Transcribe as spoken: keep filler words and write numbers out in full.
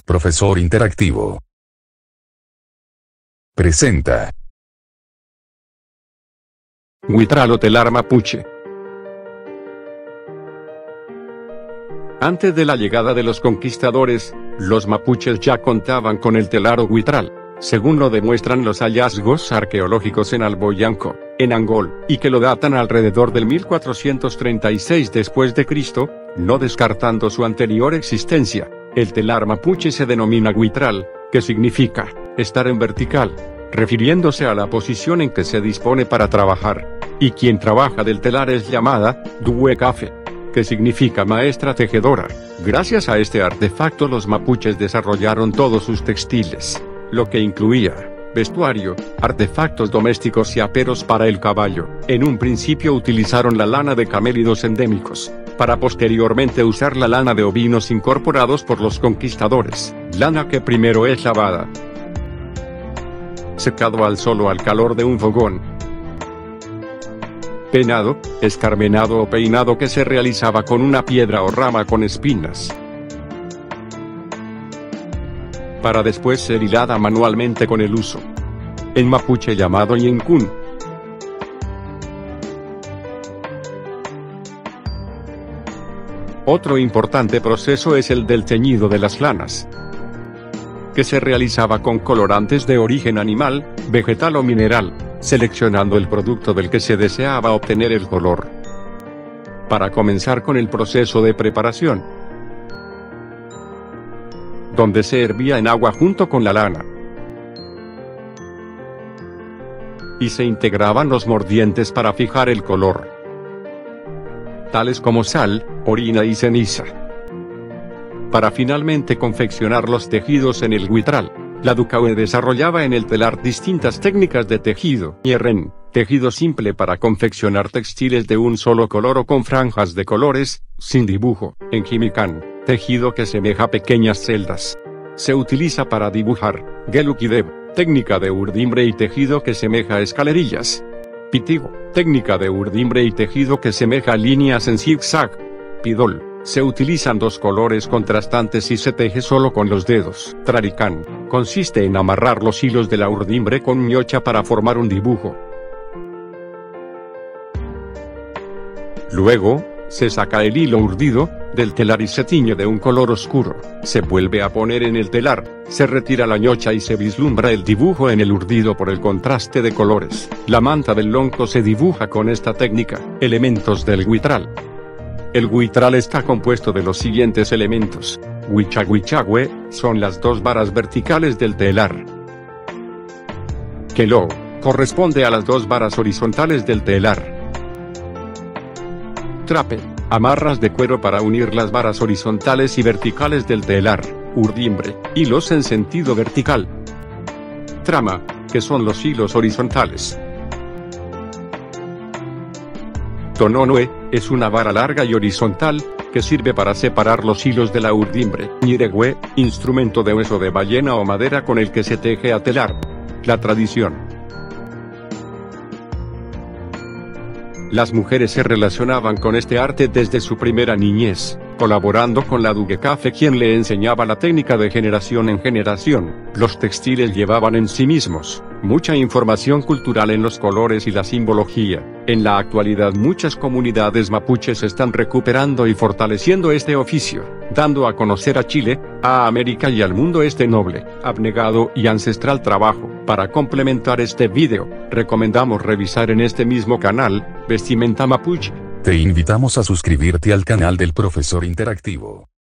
Profesor Interactivo presenta Huitral o telar mapuche. Antes de la llegada de los conquistadores, los mapuches ya contaban con el telar o huitral, según lo demuestran los hallazgos arqueológicos en Alboyanco, en Angol, y que lo datan alrededor del mil cuatrocientos treinta y seis después de Cristo, no descartando su anterior existencia. El telar mapuche se denomina huitral, que significa estar en vertical, refiriéndose a la posición en que se dispone para trabajar. Y quien trabaja del telar es llamada duecafe, que significa maestra tejedora. Gracias a este artefacto los mapuches desarrollaron todos sus textiles, lo que incluía vestuario, artefactos domésticos y aperos para el caballo. En un principio utilizaron la lana de camélidos endémicos, para posteriormente usar la lana de ovinos incorporados por los conquistadores, lana que primero es lavada, secado al sol o al calor de un fogón, penado, escarmenado o peinado que se realizaba con una piedra o rama con espinas, para después ser hilada manualmente con el uso en mapuche llamado yencún. Otro importante proceso es el del teñido de las lanas, que se realizaba con colorantes de origen animal, vegetal o mineral, seleccionando el producto del que se deseaba obtener el color. Para comenzar con el proceso de preparación, donde se hervía en agua junto con la lana, y se integraban los mordientes para fijar el color, tales como sal, orina y ceniza, para finalmente confeccionar los tejidos en el huitral. La Ducaue desarrollaba en el telar distintas técnicas de tejido: hierren, tejido simple para confeccionar textiles de un solo color o con franjas de colores, sin dibujo; enjimicán, tejido que semeja pequeñas celdas, se utiliza para dibujar; gelukideb, técnica de urdimbre y tejido que semeja escalerillas; pitigo, técnica de urdimbre y tejido que semeja líneas en zigzag; pidol, se utilizan dos colores contrastantes y se teje solo con los dedos; traricán, consiste en amarrar los hilos de la urdimbre con ñocha para formar un dibujo. Luego, se saca el hilo urdido del telar y se tiñe de un color oscuro. Se vuelve a poner en el telar, se retira la ñocha y se vislumbra el dibujo en el urdido por el contraste de colores. La manta del lonco se dibuja con esta técnica. Elementos del huitral. El huitral está compuesto de los siguientes elementos. Huichahuichahue, son las dos varas verticales del telar. Queló, corresponde a las dos varas horizontales del telar. Trape, amarras de cuero para unir las varas horizontales y verticales del telar. Urdimbre, hilos en sentido vertical. Trama, que son los hilos horizontales. Tononue, es una vara larga y horizontal, que sirve para separar los hilos de la urdimbre. Ñiregüe, instrumento de hueso de ballena o madera con el que se teje a telar. La tradición. Las mujeres se relacionaban con este arte desde su primera niñez, colaborando con la duecafe, quien le enseñaba la técnica de generación en generación. Los textiles llevaban en sí mismos mucha información cultural en los colores y la simbología. En la actualidad muchas comunidades mapuches están recuperando y fortaleciendo este oficio, dando a conocer a Chile, a América y al mundo este noble, abnegado y ancestral trabajo. Para complementar este video, recomendamos revisar en este mismo canal, Vestimenta Mapuche. Te invitamos a suscribirte al canal del Profesor Interactivo.